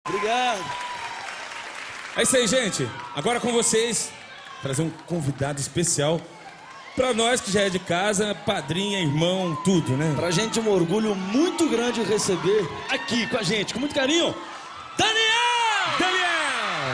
Obrigado. É isso aí, gente. Agora com vocês, trazer um convidado especial pra nós que já é de casa, padrinha, irmão, tudo, né? Pra gente é um orgulho muito grande receber aqui com a gente, com muito carinho, Daniel! Daniel!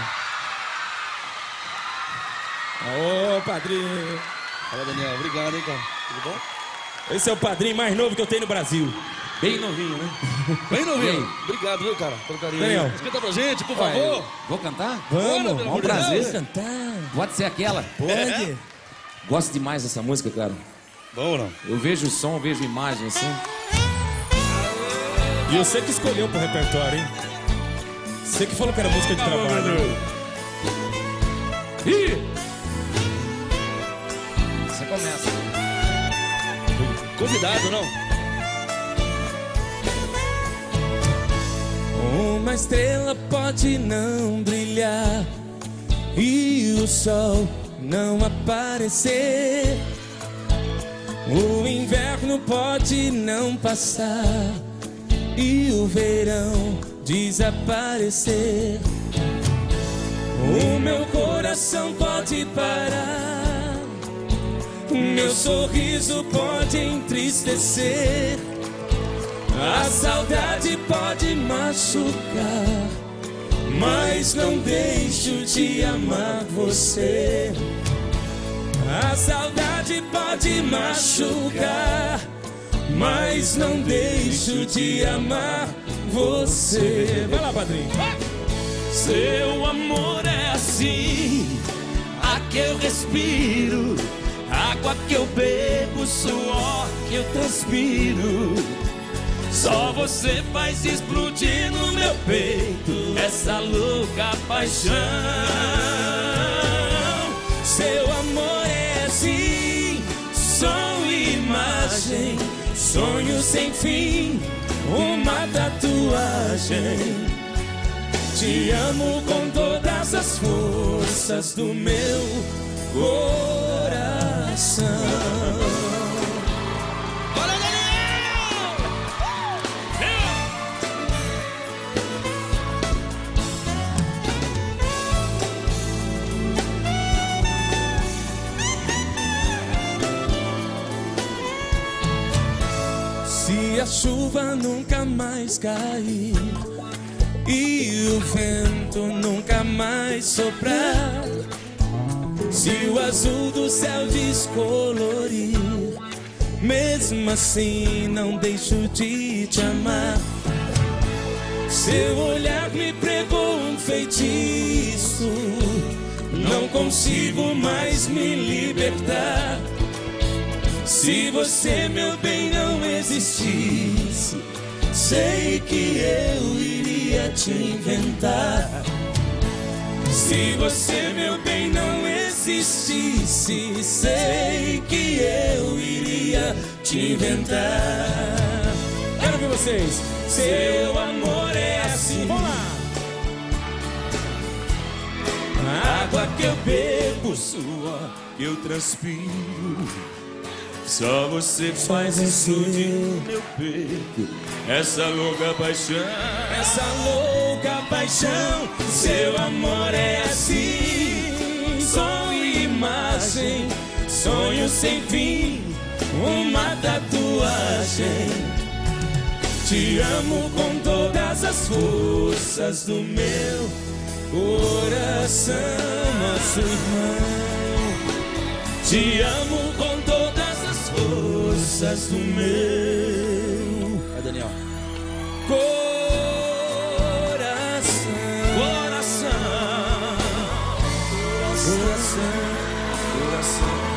Ô, padrinho. Fala, Daniel. Obrigado, hein, cara. Tudo bom? Esse é o padrinho mais novo que eu tenho no Brasil. Bem novinho, né? Bem novinho. Obrigado, viu, cara, pelo carinho. Daniel. Canta pra gente, por favor. Vou cantar? Vamos, Bora, um prazer. cantar. Pode ser aquela? Pode. Gosto demais dessa música, cara. Bom ou não? Eu vejo o som, vejo imagem assim. E você que escolheu pro repertório, hein? Você que falou que era música de trabalho. Ih! Você começa. Convidado, não? Uma estrela pode não brilhar e o sol não aparecer. O inverno pode não passar e o verão desaparecer. O meu coração pode parar, meu sorriso pode entristecer. A saudade pode machucar, mas não deixo de amar você. A saudade pode machucar, mas não deixo de amar você. Vai lá, padrinho. Seu amor é assim, a que eu respiro, água que eu bebo, suor que eu transpiro. Só você faz explodir no meu peito essa louca paixão. Seu amor é assim, som e imagem, sonho sem fim, uma tatuagem. Te amo com todas as forças do meu coração. Se a chuva nunca mais cair e o vento nunca mais soprar, se o azul do céu descolorir, mesmo assim não deixo de te amar. Seu olhar me pregou um feitiço, não consigo mais me libertar. Se você, meu bem, não existisse, sei que eu iria te inventar. Se você, meu bem, não existisse, sei que eu iria te inventar. Quero ver vocês. Seu amor é assim. Vamos lá. Água que eu bebo, suor que eu transpiro. Só você faz explodir no meu peito essa louca paixão. Essa louca paixão. Seu amor é assim, som e imagem, sonho sem fim, uma tatuagem. Te amo com todas as forças do meu coração, nosso irmão. Te amo com todas as forças do meu. Vai, Daniel. Coração. Coração. Coração. Coração.